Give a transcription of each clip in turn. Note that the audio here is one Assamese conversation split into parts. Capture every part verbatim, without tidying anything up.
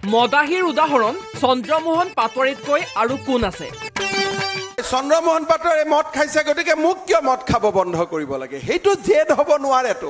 মদাহীৰ উদাহৰণ চন্দ্ৰমোহন পাটোৱাৰীতকৈ আৰু কোন আছে? চন্দ্ৰমোহন পাটোৱাৰীয়ে মদ খাইছে গতিকে মোক কিয় মদ খাব বন্ধ কৰিব লাগে? সেইটো জেদ হ'ব নোৱাৰেতো।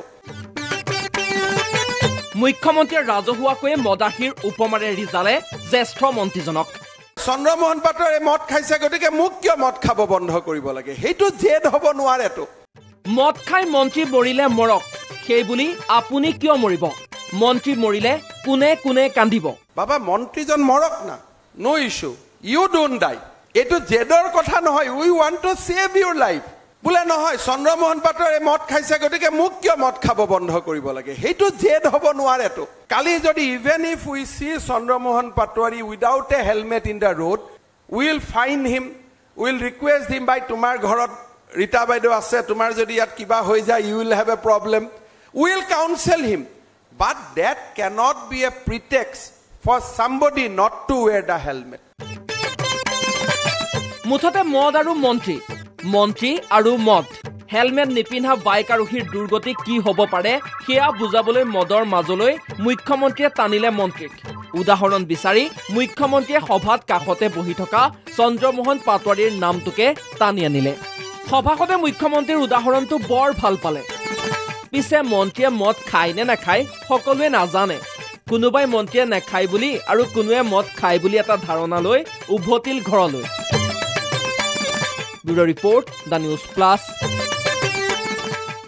মুখ্যমন্ত্ৰীয়ে ৰাজহুৱাকৈ মদাহীৰ উপমাৰে ৰিজালে জ্যেষ্ঠ মন্ত্ৰীজনক। চন্দ্ৰমোহন পাটোৱাৰীয়ে মদ খাইছে গতিকে মোক কিয় মদ খাব বন্ধ কৰিব লাগে? সেইটো জেদ হ'ব নোৱাৰেতো। মদ খাই মন্ত্ৰী মৰিলে মৰক, সেইবুলি আপুনি কিয় মৰিব? মন্ত্ৰী মৰিলে কোনে কোনে কান্দিব? বাবা মন্ত্ৰীজন মৰক না, no issue, you don't die. এইটো জেদৰ কথা নহয়। We want to save your life. বোলে নহয় চন্দ্ৰমোহন পাটোৱাৰীয়ে মদ খাইছে গতিকে মোক কিয় মদ খাব বন্ধ কৰিব লাগে? সেইটো জেদ হ'ব নোৱাৰেতো। কালি যদি even if we see Chandramohan Patowary without a helmet in the road, will fine him, will request him, বাই তোমাৰ ঘৰত ৰীতা বাইদেউ আছে, তোমাৰ যদি ইয়াত কিবা হৈ যায় you will have a problem, will counsel him, but that cannot be a pretext for somebody not to wear the helmet. মুঠতে মদ আৰু মন্ত্ৰী, মন্ত্ৰী আৰু মদ, হেলমেট নিপিন্ধা বাইক আৰোহীৰ দুৰ্গতি কি হ'ব পাৰে সেয়া বুজাবলৈ মদৰ মাজলৈ মুখ্যমন্ত্ৰীয়ে টানিলে মন্ত্ৰীক। উদাহৰণ বিচাৰি মুখ্যমন্ত্ৰীয়ে সভাত কাষতে বহি থকা চন্দ্ৰমোহন পাটোৱাৰীৰ নামটোকে টানি আনিলে। সভাসদে মুখ্যমন্ত্ৰীৰ উদাহৰণটো বৰ ভাল পালে। পিছে মন্ত্ৰীয়ে মদ খায় নে নাখায় সকলোৱে নাজানে। কোনোবাই মন্ত্ৰীয়ে নাখায় বুলি আৰু কোনোৱে মদ খায় বুলি এটা ধাৰণা লৈ উভতিল ঘৰলৈ। Bureau' report, the news plus.